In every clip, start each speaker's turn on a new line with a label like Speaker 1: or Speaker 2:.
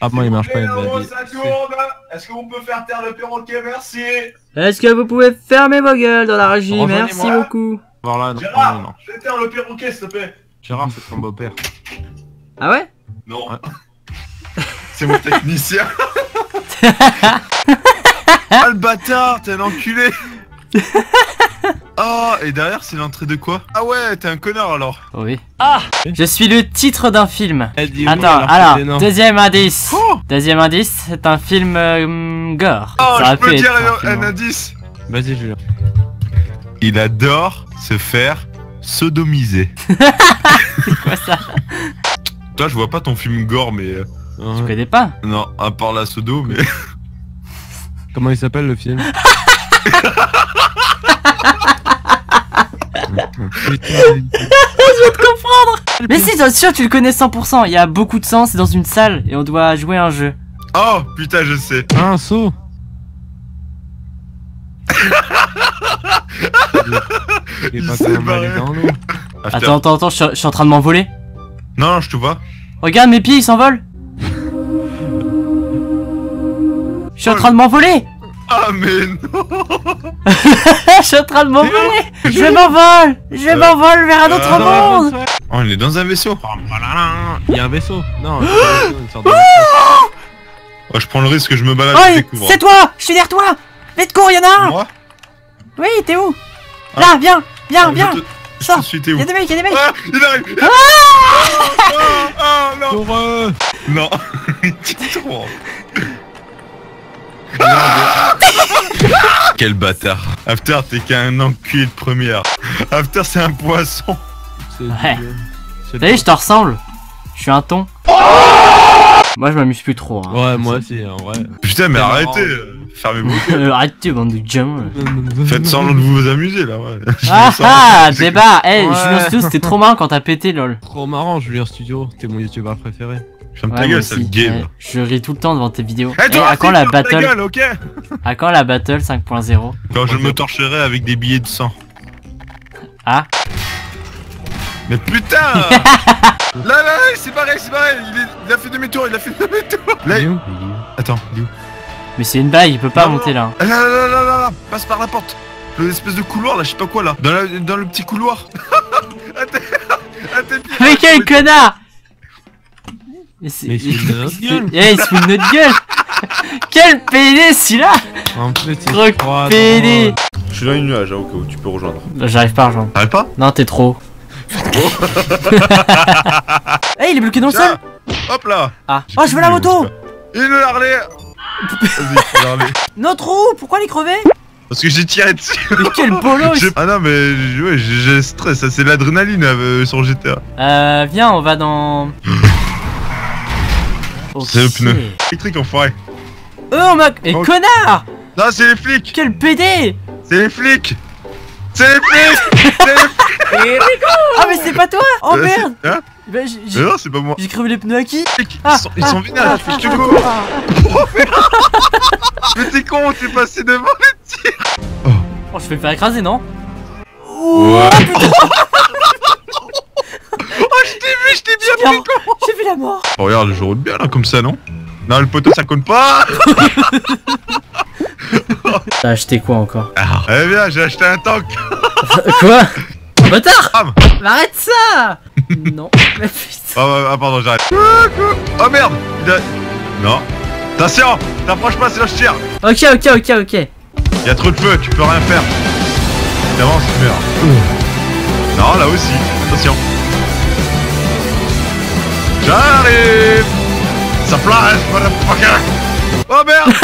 Speaker 1: Ah moi il marche pas, il m'a
Speaker 2: Oh,
Speaker 1: dit.
Speaker 2: ça tourne. Est-ce qu'on peut faire taire le perroquet, merci.
Speaker 3: Est-ce que vous pouvez fermer vos gueules dans la régie?
Speaker 1: Rejoignez-moi.
Speaker 3: Merci beaucoup.
Speaker 1: Voir là, non,
Speaker 2: Gérard,
Speaker 1: non.
Speaker 2: fais taire le perroquet, s'il te plaît.
Speaker 1: Gérard c'est ton beau-père.
Speaker 3: Ah ouais?
Speaker 2: Non.
Speaker 1: Ouais.
Speaker 2: C'est mon technicien.
Speaker 4: Ah le bâtard, t'es un enculé. Ah, et derrière c'est l'entrée de quoi? Ah ouais, t'es un connard alors.
Speaker 3: Oui. Ah! Je suis le titre d'un film.
Speaker 1: Eh, dis-moi,
Speaker 3: Attends,
Speaker 1: c'est
Speaker 3: alors,
Speaker 1: des noms.
Speaker 3: deuxième indice.
Speaker 4: Oh,
Speaker 3: Deuxième indice, c'est un film gore.
Speaker 4: oh
Speaker 3: Ça
Speaker 4: je
Speaker 3: aurait
Speaker 4: peux
Speaker 3: pu
Speaker 4: dire
Speaker 3: être
Speaker 4: un
Speaker 3: film.
Speaker 4: indice.
Speaker 1: Vas-y Julien.
Speaker 4: Il adore se faire sodomiser.
Speaker 3: C'est quoi ça?
Speaker 4: Toi je vois pas ton film gore mais...
Speaker 3: Tu connais pas?
Speaker 4: Non, à part la sodo mais...
Speaker 1: Comment il s'appelle le film? Putain,
Speaker 3: Je vais te comprendre! Mais si, bien sûr, tu le connais 100%. Il y a beaucoup de sang, c'est dans une salle et on doit jouer à un jeu.
Speaker 4: Oh putain je sais.
Speaker 1: un saut. Il est
Speaker 4: Il
Speaker 1: pas
Speaker 4: s'est
Speaker 1: quand même allé
Speaker 4: barré.
Speaker 1: dans l'eau.
Speaker 4: After.
Speaker 3: Attends, je suis en train de m'envoler.
Speaker 4: Non, je te vois.
Speaker 3: Regarde, mes pieds, ils s'envolent. Je suis en train de m'envoler.
Speaker 4: Ah mais non.
Speaker 3: Je suis en train de m'envoler. Je m'envole. Je m'envole vers un autre monde.
Speaker 4: Oh, on est dans un vaisseau.
Speaker 1: Il y a un vaisseau. Non, il y a un vaisseau, une sorte de vaisseau.
Speaker 4: Oh, je prends le risque que je me balade, je
Speaker 3: Oui,
Speaker 4: découvre.
Speaker 3: c'est toi. Je suis derrière toi. Vite cours, y'en a un.
Speaker 4: Moi.
Speaker 3: Oui, t'es où?
Speaker 4: Ah.
Speaker 3: Là, viens, viens,
Speaker 4: Ah,
Speaker 3: viens.
Speaker 4: Je
Speaker 3: Sors.
Speaker 4: te suis, t'es où?
Speaker 3: Y'a des mecs, y'a des mecs.
Speaker 4: Ah, il arrive. Ah, non.
Speaker 1: Pour eux.
Speaker 4: Non. T'es trop. Quel bâtard. After, t'es qu'un enculé de première. After, c'est un poisson.
Speaker 1: C'est
Speaker 3: Ouais.
Speaker 1: Julien. C'est
Speaker 3: Vous savez, je te ressemble. Je suis un thon. Moi, je m'amuse plus trop. Hein.
Speaker 1: Ouais, moi aussi, en vrai.
Speaker 4: Putain, mais
Speaker 1: C'est
Speaker 4: arrêtez.
Speaker 1: marrant.
Speaker 4: Fermez-vous.
Speaker 3: Arrêtez, bande de gamins.
Speaker 4: Faites semblant de vous amuser, là, ouais.
Speaker 3: Ah ah, débat. Eh,
Speaker 1: Ouais.
Speaker 3: Julien Studio, c'était trop marrant quand t'as pété, lol.
Speaker 1: Trop marrant, Julien Studio. T'es mon youtubeur préféré.
Speaker 4: Ferme
Speaker 3: Ouais,
Speaker 4: ta
Speaker 3: moi
Speaker 4: gueule,
Speaker 3: aussi.
Speaker 4: sale game.
Speaker 3: Ouais, je ris tout le temps devant tes vidéos.
Speaker 4: Eh,
Speaker 3: Eh,
Speaker 4: toi,
Speaker 3: à quand la
Speaker 4: ferme ta
Speaker 3: battle?
Speaker 4: gueule, ok?
Speaker 3: À quand la battle 5.0?
Speaker 4: Quand je me torcherai avec des billets de sang.
Speaker 3: Ah.
Speaker 4: Mais putain. Là, c'est pareil, il a fait demi-tour, Là,
Speaker 1: Il est où
Speaker 4: Attends, il est où?
Speaker 3: Mais c'est une bague, il peut pas
Speaker 4: Non,
Speaker 3: monter là.
Speaker 4: Là, passe par la porte. L'espèce de couloir, là, je sais pas quoi, là. Dans le petit couloir. À tes pieds.
Speaker 3: Mais quel connard! Mais c'est...
Speaker 1: Mais il se fout de notre gueule.
Speaker 3: Eh, il se fout de notre gueule! Quel PD celui-là!
Speaker 1: En plus, il
Speaker 3: Gros
Speaker 1: se croit
Speaker 3: PD!
Speaker 1: dans-
Speaker 4: Je suis dans une nuage, au cas où tu peux rejoindre.
Speaker 3: J'arrive pas à rejoindre.
Speaker 4: T'arrives pas?
Speaker 3: Non, t'es trop. Eh, il est bloqué dans le sol!
Speaker 4: Hop là.
Speaker 3: Ah. Oh, je veux la moto!
Speaker 4: Une Harley. Vas-y, une Harley.
Speaker 3: Notre roue! Pourquoi les crever?
Speaker 4: Parce que j'ai tiré dessus.
Speaker 3: Mais quel bolos!
Speaker 4: Ah non, mais ouais, j'ai stress, ça c'est l'adrénaline sur GTA.
Speaker 3: Viens, on va dans...
Speaker 4: C'est le
Speaker 3: Ok.
Speaker 4: pneu. Électrique, enfoiré.
Speaker 3: Oh, mec! Et
Speaker 4: Oh.
Speaker 3: connard!
Speaker 4: Non, c'est les flics.
Speaker 3: Quel PD!
Speaker 4: C'est les flics. C'est les flics. C'est les flics.
Speaker 3: Ah, mais c'est pas toi! Oh merde!
Speaker 4: Hein?
Speaker 3: Bah,
Speaker 4: Non, c'est pas moi.
Speaker 3: j'ai crevé les pneus à qui?
Speaker 4: Ils sont vénères, je te go. Mais t'es con, t'es passé devant les tirs.
Speaker 3: Oh, je vais me faire écraser, non?
Speaker 4: Ouais. Oh, je t'ai bien pris, con.
Speaker 3: J'ai vu la mort!
Speaker 4: Oh, regarde, je roule bien là, comme ça, non? Non, le poteau ça compte pas.
Speaker 3: T'as acheté quoi encore?
Speaker 4: Eh bien, j'ai acheté un tank.
Speaker 3: Quoi? Bâtard!
Speaker 4: Ah,
Speaker 3: Mais arrête ça! Non, mais putain.
Speaker 4: Ah, pardon, j'arrête. Oh merde. Non. Attention, t'approches pas, sinon je tire.
Speaker 3: Ok.
Speaker 4: Y'a trop de feu, tu peux rien faire. T'avances, tu meurs. Non, là aussi. Attention. J'arrive. Ça flash, motherfucker. Oh merde.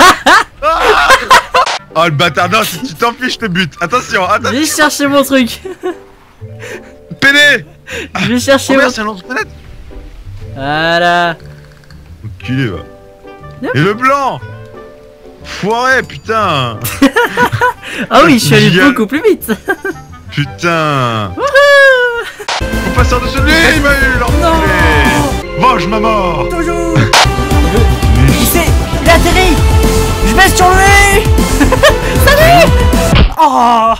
Speaker 4: Oh le bâtard, non, si tu t'en fiches, je te bute. Attention,
Speaker 3: Je vais chercher mon truc.
Speaker 4: Pédé.
Speaker 3: Je vais chercher
Speaker 4: Oh
Speaker 3: mon...
Speaker 4: merde, c'est un lance-planète.
Speaker 3: Voilà.
Speaker 4: Enculé, va.
Speaker 3: Yep.
Speaker 4: Et le blanc. Foiré, putain.
Speaker 3: Ah oui, je suis allé
Speaker 4: Génial.
Speaker 3: beaucoup plus vite.
Speaker 4: Putain. Faut passer en dessous de lui, il m'a eu, l'enculé. Mange ma mort.
Speaker 3: Toujours. Il a atterri. Je baisse sur lui. Salut. Oh.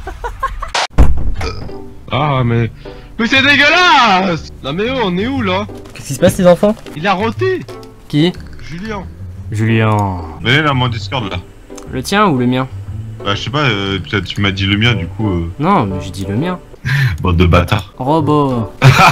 Speaker 1: Ah, mais c'est dégueulasse. Non mais oh, on est où là?
Speaker 3: Qu'est-ce qui se passe les enfants?
Speaker 1: Il a roté.
Speaker 3: Qui?
Speaker 1: Julien.
Speaker 3: Julien.
Speaker 4: Venez là, mon Discord là.
Speaker 3: Le tien ou le mien?
Speaker 4: Bah, je sais pas, peut-être tu m'as dit le mien, du coup.
Speaker 3: Non, mais j'ai dit le mien.
Speaker 4: Bande de bâtards.
Speaker 3: Robot.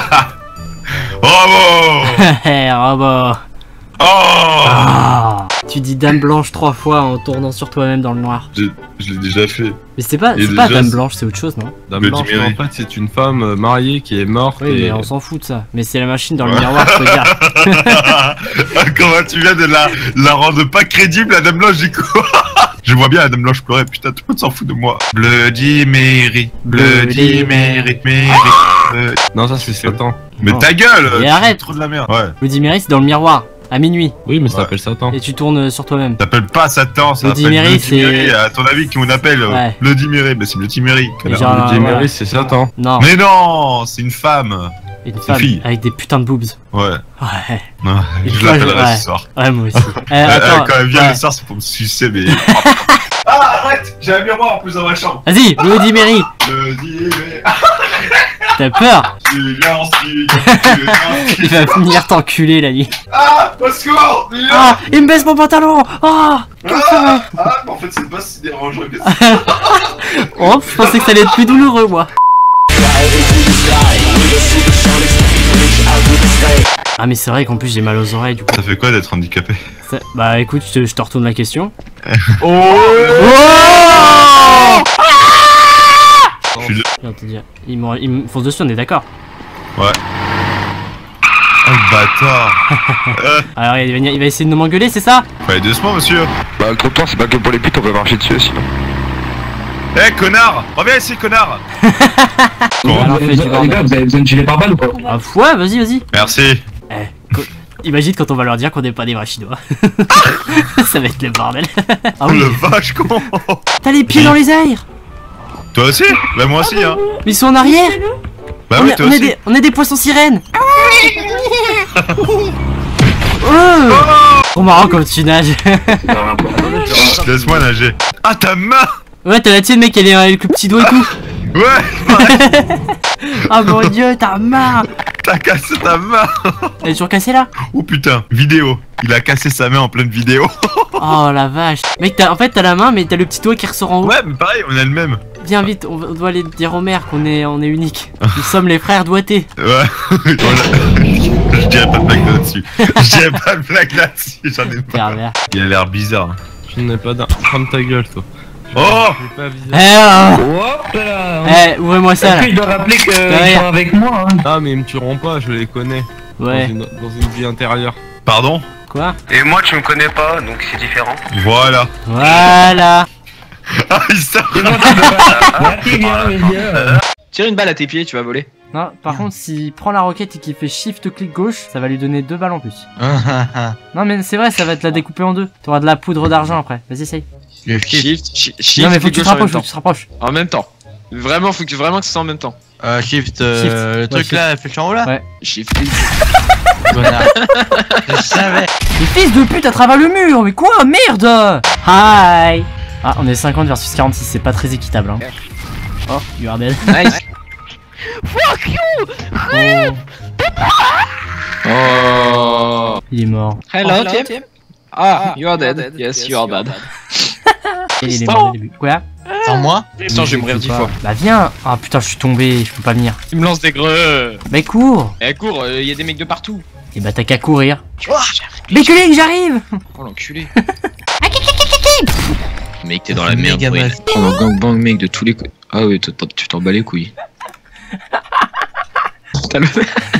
Speaker 4: Bravo.
Speaker 3: Robot.
Speaker 4: Oh
Speaker 3: Ah. Tu dis dame blanche 3 fois en tournant sur toi-même dans le noir.
Speaker 4: Je l'ai déjà fait.
Speaker 3: Mais c'est pas,
Speaker 1: Et
Speaker 3: c'est pas
Speaker 1: déjà,
Speaker 3: dame
Speaker 1: c'est-
Speaker 3: blanche, c'est autre chose, non?
Speaker 1: Dame
Speaker 4: Le
Speaker 1: Blanche, mais
Speaker 4: Dimery.
Speaker 1: en fait, c'est une femme mariée qui est morte.
Speaker 3: Oui,
Speaker 1: et...
Speaker 3: mais on s'en fout de ça. Mais c'est la machine dans le miroir, faut dire.
Speaker 4: Comment tu viens de la rendre pas crédible, la Dame Blanche, du coup. Je vois bien la Dame Blanche pleurer, putain, tout le monde s'en fout de moi. Bloody Mary, Bloody Mary, Mary.
Speaker 1: Non, ça c'est Satan.
Speaker 4: Mais
Speaker 3: Non.
Speaker 4: ta gueule
Speaker 3: Et
Speaker 4: tu
Speaker 3: arrête.
Speaker 4: fais trop de la merde. Ouais.
Speaker 3: Bloody Mary, c'est dans le miroir, à minuit.
Speaker 1: Oui, mais ça
Speaker 4: Ouais.
Speaker 1: s'appelle Satan.
Speaker 3: Et tu tournes sur toi-même.
Speaker 4: T'appelles pas Satan, ça
Speaker 3: Bloody
Speaker 4: s'appelle
Speaker 3: Mary,
Speaker 4: Bloody
Speaker 3: c'est-
Speaker 4: Mary. À ton avis, qui on appelle
Speaker 3: Ouais.
Speaker 4: Bloody Mary? Bah c'est Bloody Mary. connard.
Speaker 3: genre-
Speaker 1: Le Dimery,
Speaker 3: voilà.
Speaker 1: c'est Satan.
Speaker 3: Non,
Speaker 4: Mais non, c'est une femme.
Speaker 3: une femme
Speaker 4: fille.
Speaker 3: avec des putains de boobs.
Speaker 4: Ouais.
Speaker 3: Ouais,
Speaker 4: Non,
Speaker 3: Et
Speaker 4: je
Speaker 3: toi,
Speaker 4: l'appellerai
Speaker 3: ouais.
Speaker 4: ce soir.
Speaker 3: ouais, moi aussi. Attends,
Speaker 4: Quand elle vient
Speaker 3: ouais.
Speaker 4: le soir, c'est pour me sucer, mais.
Speaker 2: Ah, arrête! J'ai un miroir en plus dans ma chambre.
Speaker 3: Vas-y, Bloody Mary,
Speaker 2: Bloody Mary.
Speaker 3: t'as peur?
Speaker 2: Julien,
Speaker 3: Il va venir t'enculer la nuit.
Speaker 2: Ah, au secours!
Speaker 3: Ah, il me baisse mon pantalon. Ah,
Speaker 2: Mais en fait, c'est pas si dérangeant que ça.
Speaker 3: oh, je pensais que ça allait être plus douloureux, moi. Ah, mais c'est vrai qu'en plus j'ai mal aux oreilles, du coup.
Speaker 4: Ça fait quoi d'être handicapé?
Speaker 3: Bah écoute, je te retourne la question.
Speaker 4: Oh! Je suis
Speaker 3: Je viens de te dire, il me fonce dessus, on est d'accord.
Speaker 4: Oh le bâtard!
Speaker 3: Alors il va essayer de m'engueuler, c'est ça?
Speaker 4: Faut aller doucement, monsieur!
Speaker 5: Bah le comptoir c'est pas que pour les putes, on peut marcher dessus sinon.
Speaker 4: Eh connard! Reviens ici, connard!
Speaker 3: Alors, fais du bordel.
Speaker 5: vous avez besoin de gilet pare-balles ou pas?
Speaker 3: Ah, ouais, vas-y.
Speaker 4: Merci!
Speaker 3: Imagine quand on va leur dire qu'on n'est pas des vrais chinois. Ça va être le bordel. Ah
Speaker 4: Oh
Speaker 3: oui,
Speaker 4: le vache con!
Speaker 3: t'as les pieds dans les airs.
Speaker 4: Toi aussi? Bah moi aussi, hein!
Speaker 3: Mais ils sont en arrière.
Speaker 4: Bah
Speaker 3: on,
Speaker 4: oui,
Speaker 3: est,
Speaker 4: toi
Speaker 3: on est
Speaker 4: aussi!
Speaker 3: des, on est des poissons sirènes. Trop marrant comme tu nages.
Speaker 4: Laisse-moi nager! Ah ta main!
Speaker 3: Ouais, t'as la tienne, mec, elle est avec le petit doigt et tout.
Speaker 4: Ouais!
Speaker 3: Ah mon dieu, ta main.
Speaker 4: T'as cassé ta main!
Speaker 3: Elle est toujours cassée là.
Speaker 4: Oh putain, vidéo! Il a cassé sa main en pleine vidéo!
Speaker 3: Oh la vache. Mec, en fait, t'as la main, mais t'as le petit doigt qui ressort en haut.
Speaker 4: Ouais, mais pareil, on a le même!
Speaker 3: Viens vite, on doit aller dire au maire qu'on est unique. Nous sommes les frères doigtés.
Speaker 4: Ouais, je dirais pas de blague là-dessus. Je dirais pas de blague là-dessus, j'en ai pas.
Speaker 3: Pervers.
Speaker 4: Il a l'air bizarre. hein.
Speaker 1: Je n'ai pas d'un. Ferme ta gueule, toi.
Speaker 4: Oh!
Speaker 1: J'ai pas visé.
Speaker 5: Hop là.
Speaker 3: Ouvrez-moi ça là.
Speaker 5: Je dois rappeler que
Speaker 3: Derrière.
Speaker 5: ils sont avec moi. Hein.
Speaker 1: Ah, mais ils me tueront pas, je les connais.
Speaker 3: Ouais.
Speaker 1: Dans une vie intérieure.
Speaker 4: Pardon?
Speaker 3: Quoi?
Speaker 6: Et moi tu me connais pas, donc c'est différent.
Speaker 4: Voilà.
Speaker 3: Voilà.
Speaker 4: Ah, il sort!
Speaker 5: Merci bien, viens.
Speaker 6: Tire une balle à tes pieds, tu vas voler.
Speaker 3: Non, par contre, s'il prend la roquette et qu'il fait shift-clic gauche, ça va lui donner 2 balles en plus. Non, mais c'est vrai, ça va te la découper en deux. T'auras de la poudre d'argent après. Vas-y, essaye.
Speaker 6: Shift,
Speaker 3: Non, mais faut que tu te
Speaker 6: clic gauche en même
Speaker 3: rapproches, faut
Speaker 6: temps.
Speaker 3: que tu te rapproches.
Speaker 6: En même temps. Vraiment, faut que vraiment que ce soit en même temps.
Speaker 1: Shift,
Speaker 3: le truc
Speaker 1: là, flèche en haut là.
Speaker 3: Ouais.
Speaker 6: Shift, clic.
Speaker 1: Connard. Je savais.
Speaker 3: Mais fils de pute à travers le mur, mais quoi? Merde! Hi! Ah, on est 50 versus 46, c'est pas très équitable, hein. Oh, you are dead.
Speaker 6: Nice.
Speaker 3: Oh,
Speaker 6: Oh.
Speaker 3: il est mort.
Speaker 6: Hello, Tim. Ah, you are dead. Yes, you are bad.
Speaker 3: Il est mort dès le début. Quoi?
Speaker 1: Sans moi?
Speaker 6: Attends, je vais mourir 10 fois.
Speaker 3: Bah viens! Ah putain, je suis tombé, je peux pas venir.
Speaker 6: Il me lance des greux.
Speaker 3: Bah cours!
Speaker 6: Eh, cours, y a des mecs de partout.
Speaker 3: Et bah t'as qu'à courir. Béculing, j'arrive!
Speaker 6: Oh l'enculé. Mec, t'es dans la merde. Ouais. Oh, un gangbang, mec, de tous les coups. Ah oui, tu t'en bats les couilles. T'as le.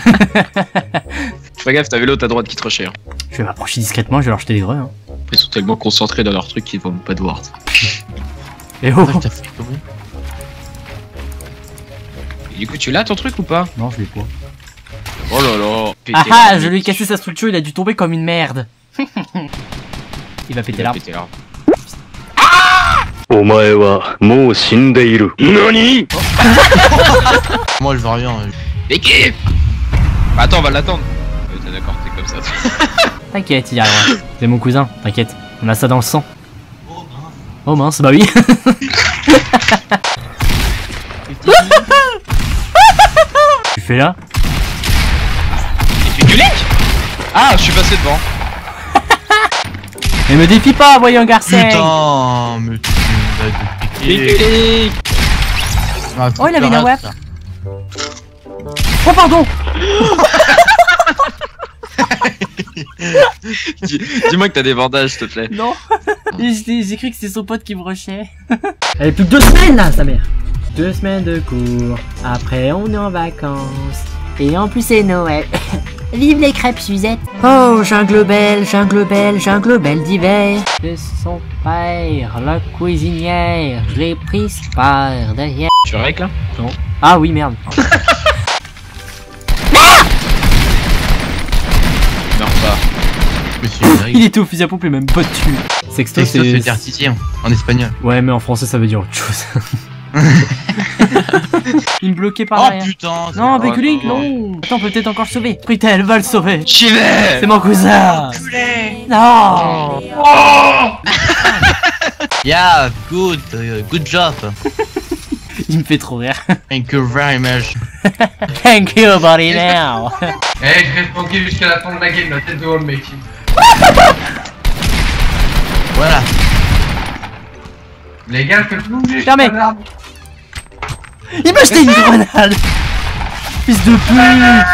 Speaker 6: Fais gaffe, t'avais l'autre à droite qui te rushait. Hein.
Speaker 3: Je vais m'approcher discrètement, je vais leur jeter des greux. Hein.
Speaker 6: Après, ils sont tellement concentrés dans leur truc qu'ils vont pas te voir.
Speaker 3: Et oh!
Speaker 6: Et du coup, tu l'as ton truc ou pas?
Speaker 3: Non, je l'ai pas.
Speaker 6: Oh là là.
Speaker 3: Ah ah, je lui ai cassé sa structure, il a dû tomber comme une merde. Il va péter l'arbre.
Speaker 6: Péter l'arbre.
Speaker 7: お前はもう死んでいる。何？
Speaker 1: Moi, je veux rien.
Speaker 6: Équipe. Bah, attends, on va l'attendre. T'es d'accord, t'es comme ça.
Speaker 3: T'inquiète, il y arrivera. C'est mon cousin, t'inquiète. On a ça dans le sang. Oh mince, bah oui. Tu fais là?
Speaker 6: Il fait du leak. Ah, je suis passé devant.
Speaker 3: Mais me défie pas, voyons garçon.
Speaker 4: Putain, mais tu m'as dépiqué.
Speaker 3: Oh, il avait la web. Oh, pardon.
Speaker 6: Dis-moi que t'as des bandages, s'il te plaît.
Speaker 3: Non. J'ai cru que c'était son pote qui me rushait. Elle est plus que 2 semaines là, sa mère. 2 semaines de cours. Après, on est en vacances. Et en plus, c'est Noël. Vive les crêpes Suzette. Oh, jungle belle, jungle belle, jungle belle d'hiver. De son père, la cuisinière, je l'ai prise par derrière.
Speaker 6: Tu règles là?
Speaker 3: Non. Ah oui, merde.
Speaker 6: Non, pas.
Speaker 4: Monsieur,
Speaker 3: Il était au fusil à pompe, même pas dessus. Sexto,
Speaker 4: ça veut dire titiller en espagnol.
Speaker 3: Ouais, mais en français, ça veut dire autre chose. Il me bloquait par
Speaker 4: Oh
Speaker 3: derrière.
Speaker 4: putain.
Speaker 3: Non, Béculing, non. Attends, peut-être encore le sauver. Putain, elle va le sauver.
Speaker 4: Chivet.
Speaker 3: C'est mon cousin. Non.
Speaker 4: Yeah, good job.
Speaker 3: Il me fait trop rire.
Speaker 4: Thank you very much.
Speaker 3: Thank you, buddy, now.
Speaker 2: Eh, je reste tranquille jusqu'à la fin de la game, la tête de Wall, mec.
Speaker 4: Voilà.
Speaker 2: Les gars, faites bouger.
Speaker 3: Fermez. Il m'a jeté une grenade. Fils de pute.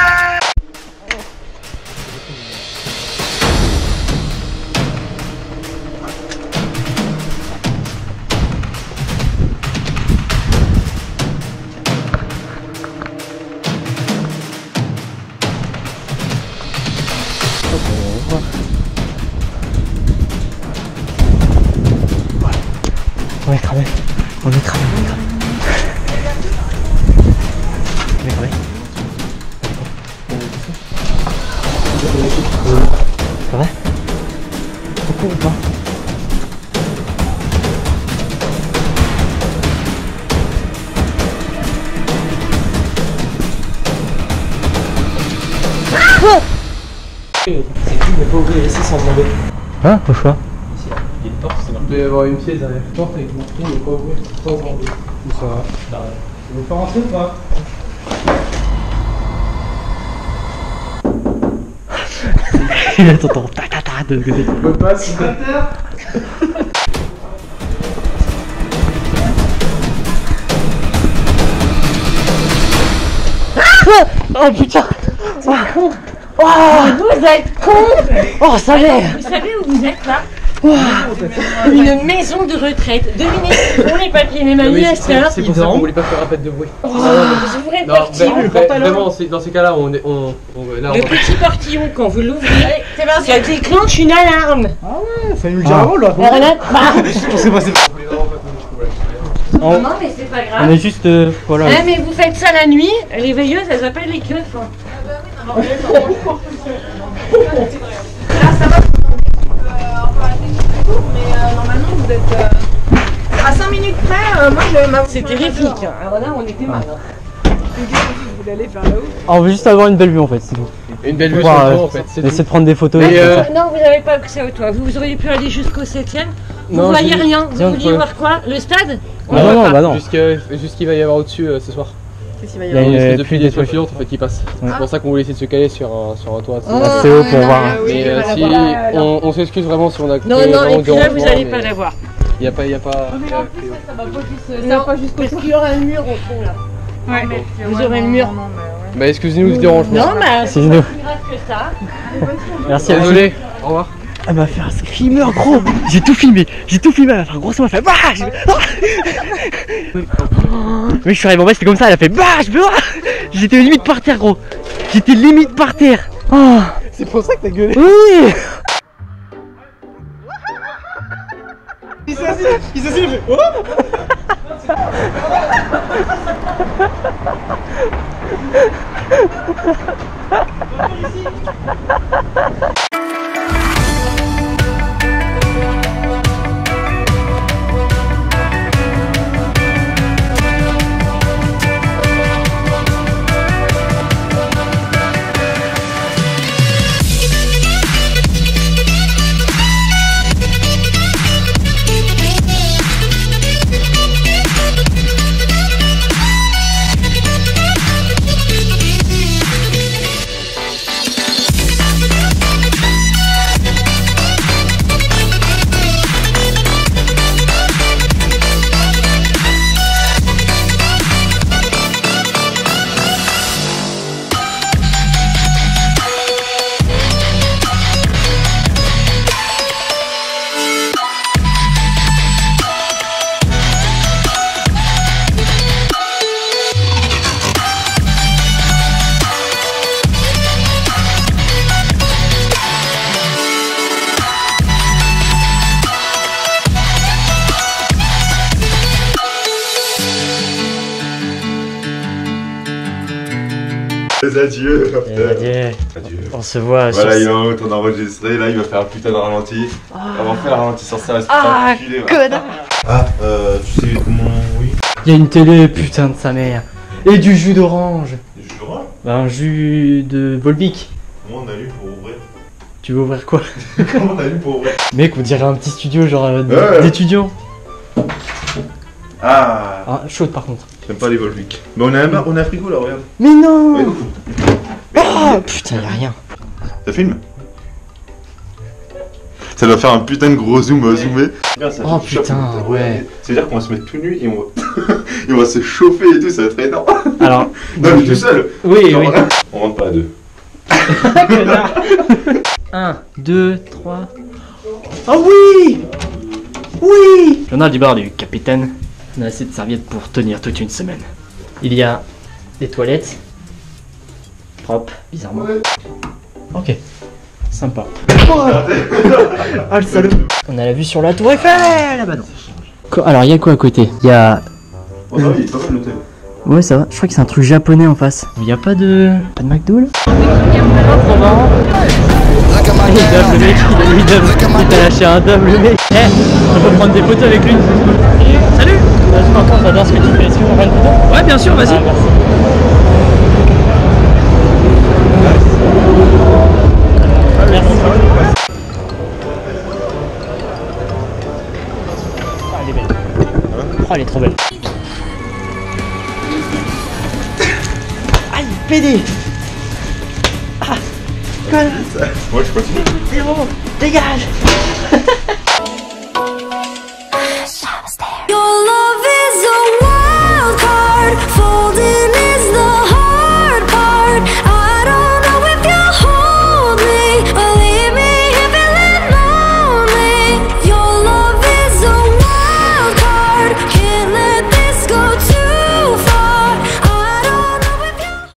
Speaker 3: On est cramé. On est cramé. On est cramé. Ça va? Beaucoup ou pas?
Speaker 8: C'est qui ne pas ouvrir ici sans demander.
Speaker 3: Hein? Pourquoi?
Speaker 8: Il y a une porte, c'est marqué. Il doit y avoir une pièce derrière la porte avec mon trou, il ne pas ouvrir sans demander. Où ça va? Tu veux pas rentrer ou pas?
Speaker 3: Il attend ta de côté.
Speaker 8: Tu peux pas, c'est pas terre.
Speaker 3: Oh putain! Oh, vous êtes con! Oh, ça l'est!
Speaker 9: Vous savez où vous êtes là? Une maison de retraite. Devinez ce qu'ils font les papiers, les mamies, la sœur.
Speaker 8: C'est pour ça qu'on voulait pas faire appel de bruit.
Speaker 9: Je voudrais partir.
Speaker 8: Vraiment, dans ces cas-là, là,
Speaker 9: Le petit portillon, quand vous l'ouvrez, ça déclenche une alarme.
Speaker 8: ça nous le dit avant là.
Speaker 9: Je
Speaker 8: sais pas, c'est
Speaker 9: Non, mais c'est pas grave.
Speaker 3: On est juste. Voilà.
Speaker 9: Ah, mais vous faites ça la nuit, les veilleuses, elles appellent les keufs.
Speaker 10: Là, ça va, mais normalement, vous êtes à 5 minutes près. Moi,
Speaker 9: c'est terrifique. Alors là, on était mal.
Speaker 10: Vous voulez aller vers là-haut?
Speaker 3: On veut juste avoir une belle vue en fait, c'est tout.
Speaker 8: Une belle vue sur le toit en fait.
Speaker 3: Essayer de prendre des photos.
Speaker 9: Non, vous n'avez pas accès au toit. Vous auriez pu aller jusqu'au 7ème. Vous
Speaker 8: Non,
Speaker 9: voyez rien. Vous vouliez voir quoi? Le stade?
Speaker 3: Non, bah non.
Speaker 8: Jusqu'il va y avoir au-dessus ce soir.
Speaker 10: Qu'est-ce qu'il va y
Speaker 3: Il y a
Speaker 10: avoir?
Speaker 3: une-
Speaker 8: Depuis des toits filantes en fait qui passent. C'est pour ça qu'on voulait essayer de se caler sur un toit.
Speaker 3: Assez haut pour voir.
Speaker 8: Mais si on s'excuse vraiment si on a
Speaker 9: Non, et puis là, vous n'allez pas la voir.
Speaker 8: Il y a pas.
Speaker 10: Mais en plus, ça va pas jusqu'au
Speaker 9: Parce qu'il y aura un mur au fond là.
Speaker 10: Ouais.
Speaker 9: Vous aurez le mur.
Speaker 8: Bah excusez-nous du dérangement.
Speaker 9: Non, mais c'est
Speaker 3: Excusez-nous.
Speaker 9: plus grave que ça.
Speaker 3: Merci.
Speaker 8: Désolé. Au revoir.
Speaker 3: Elle m'a fait un screamer gros. J'ai tout filmé. Elle m'a fait un gros son. Elle a fait Mais je suis arrivé en bas, c'était comme ça. Elle a fait J'étais limite par terre gros. J'étais limite par terre. Oh.
Speaker 8: C'est pour ça que t'as gueulé.
Speaker 3: Oui.
Speaker 8: Il s'assit, il fait oh.
Speaker 11: Les adieux.
Speaker 3: Adieu. On se voit
Speaker 11: Voilà,
Speaker 3: sur...
Speaker 11: il est en haut, on a enregistré, là il va faire un putain de ralenti. On va faire un ralenti sur ça,
Speaker 3: Ah, connard.
Speaker 11: Ah, tu sais comment... Oui.
Speaker 3: Il y a une télé, putain de sa mère. Et du jus d'orange.
Speaker 11: Du jus d'orange?
Speaker 3: Bah un jus de Volvic.
Speaker 11: Comment on allume pour ouvrir?
Speaker 3: Tu veux ouvrir quoi?
Speaker 11: Comment on allume pour ouvrir?
Speaker 3: Mec, on dirait un petit studio genre d'étudiants.
Speaker 11: Ah,
Speaker 3: chaude par contre.
Speaker 11: j'aime pas les Volvic. Mais on a un frigo là, regarde.
Speaker 3: Mais non.
Speaker 11: Ouais,
Speaker 3: Oh putain, y'a rien.
Speaker 11: Ça filme? Ça doit faire un putain de gros zoom à zoomer.
Speaker 3: Oh putain, ouais.
Speaker 11: C'est-à-dire qu'on va se mettre tout nu et on va... et on va se chauffer et tout, ça va être énorme.
Speaker 3: Alors...
Speaker 11: Non mais tout seul.
Speaker 3: Oui, oui.
Speaker 11: On rentre pas à deux.
Speaker 3: 1, 2, 3... Oh oui. Oui. Journal du bord du capitaine. On a assez de serviettes pour tenir toute une semaine. Il y a des toilettes. Propres, bizarrement. Ok. Sympa. Ah le salaud. On a la vue sur la tour Eiffel là-bas non. Alors il y a quoi à côté? Il y a...
Speaker 11: Oh ça va, il est pas mal l'hôtel.
Speaker 3: Ouais ça va, je crois que c'est un truc japonais en face. Il y a pas de... Pas de McDo là? Il dub le mec, il t'a lâché un dub le mec. Eh, on peut prendre des photos avec lui. Salut. Je m'entends, j'adore ce que tu fais. Est-ce qu'on va une photo? Ouais bien sûr, vas-y. Ah, merci. Merci. Ah, elle est belle. Oh, elle est trop belle. Aïe, PD. Ah, connard.
Speaker 11: Moi je continue.
Speaker 3: Zéro, dégage.